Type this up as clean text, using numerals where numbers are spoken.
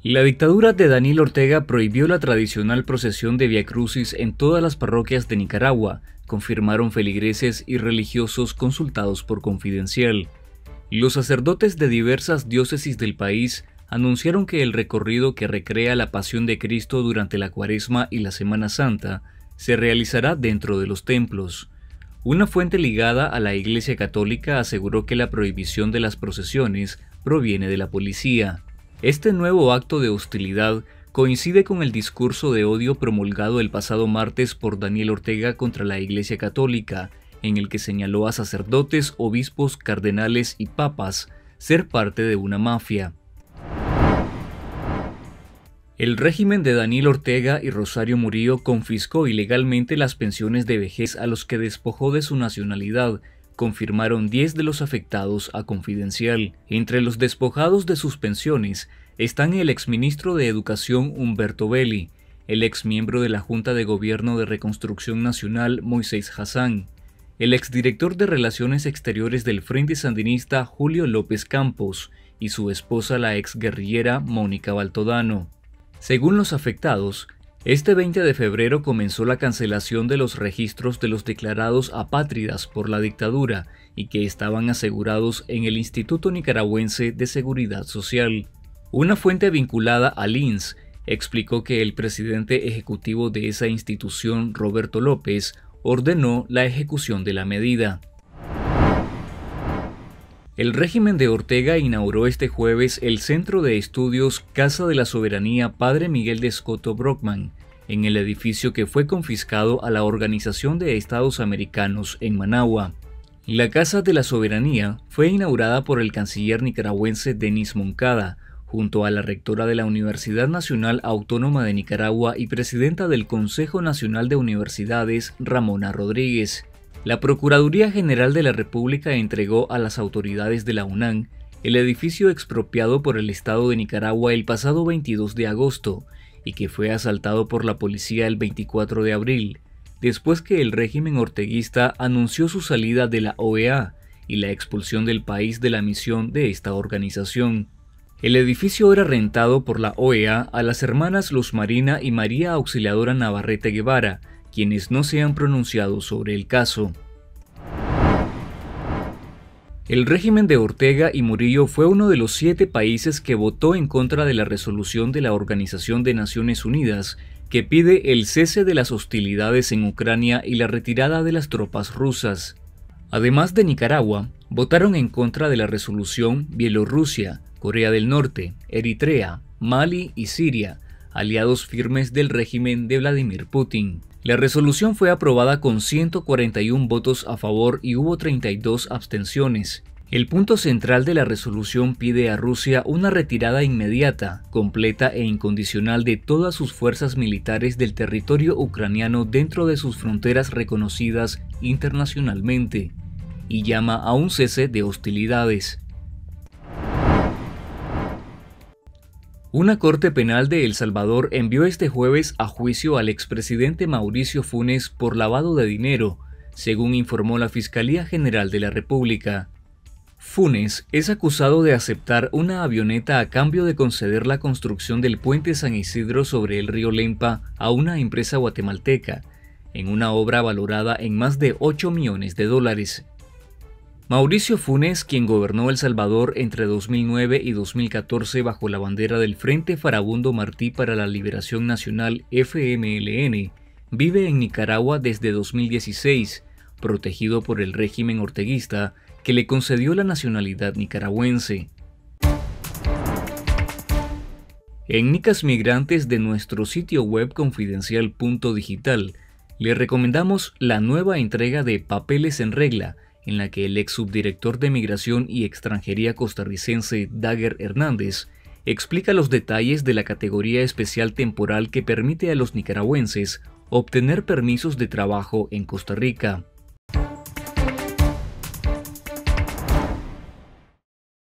La dictadura de Daniel Ortega prohibió la tradicional procesión de Viacrucis en todas las parroquias de Nicaragua, confirmaron feligreses y religiosos consultados por Confidencial. Los sacerdotes de diversas diócesis del país anunciaron que el recorrido que recrea la Pasión de Cristo durante la Cuaresma y la Semana Santa se realizará dentro de los templos. Una fuente ligada a la Iglesia Católica aseguró que la prohibición de las procesiones proviene de la policía. Este nuevo acto de hostilidad coincide con el discurso de odio promulgado el pasado martes por Daniel Ortega contra la Iglesia Católica, en el que señaló a sacerdotes, obispos, cardenales y papas ser parte de una mafia. El régimen de Daniel Ortega y Rosario Murillo confiscó ilegalmente las pensiones de vejez a los que despojó de su nacionalidad, confirmaron 10 de los afectados a Confidencial. Entre los despojados de sus pensiones están el exministro de Educación Humberto Belli, el exmiembro de la Junta de Gobierno de Reconstrucción Nacional Moisés Hassan, el exdirector de Relaciones Exteriores del Frente Sandinista Julio López Campos y su esposa la exguerrillera Mónica Baltodano. Según los afectados, este 20 de febrero comenzó la cancelación de los registros de los declarados apátridas por la dictadura y que estaban asegurados en el Instituto Nicaragüense de Seguridad Social. Una fuente vinculada al INS explicó que el presidente ejecutivo de esa institución, Roberto López, ordenó la ejecución de la medida. El régimen de Ortega inauguró este jueves el Centro de Estudios Casa de la Soberanía Padre Miguel de Escoto Brockman, en el edificio que fue confiscado a la Organización de Estados Americanos en Managua. La Casa de la Soberanía fue inaugurada por el canciller nicaragüense Denis Moncada, junto a la rectora de la Universidad Nacional Autónoma de Nicaragua y presidenta del Consejo Nacional de Universidades, Ramona Rodríguez. La Procuraduría General de la República entregó a las autoridades de la UNAM el edificio expropiado por el Estado de Nicaragua el pasado 22 de agosto y que fue asaltado por la policía el 24 de abril, después que el régimen orteguista anunció su salida de la OEA y la expulsión del país de la misión de esta organización. El edificio era rentado por la OEA a las hermanas Luz Marina y María Auxiliadora Navarrete Guevara, quienes no se han pronunciado sobre el caso. El régimen de Ortega y Murillo fue uno de los 7 países que votó en contra de la resolución de la Organización de Naciones Unidas que pide el cese de las hostilidades en Ucrania y la retirada de las tropas rusas. Además de Nicaragua, votaron en contra de la resolución Bielorrusia, Corea del Norte, Eritrea, Mali y Siria, aliados firmes del régimen de Vladimir Putin. La resolución fue aprobada con 141 votos a favor y hubo 32 abstenciones. El punto central de la resolución pide a Rusia una retirada inmediata, completa e incondicional de todas sus fuerzas militares del territorio ucraniano dentro de sus fronteras reconocidas internacionalmente, y llama a un cese de hostilidades. Una corte penal de El Salvador envió este jueves a juicio al expresidente Mauricio Funes por lavado de dinero, según informó la Fiscalía General de la República. Funes es acusado de aceptar una avioneta a cambio de conceder la construcción del puente San Isidro sobre el río Lempa a una empresa guatemalteca, en una obra valorada en más de 8 millones de dólares. Mauricio Funes, quien gobernó El Salvador entre 2009 y 2014 bajo la bandera del Frente Farabundo Martí para la Liberación Nacional FMLN, vive en Nicaragua desde 2016, protegido por el régimen orteguista que le concedió la nacionalidad nicaragüense. En Nicas Migrantes de nuestro sitio web confidencial.digital, le recomendamos la nueva entrega de Papeles en Regla, en la que el ex subdirector de Migración y Extranjería costarricense Daguer Hernández explica los detalles de la categoría especial temporal que permite a los nicaragüenses obtener permisos de trabajo en Costa Rica.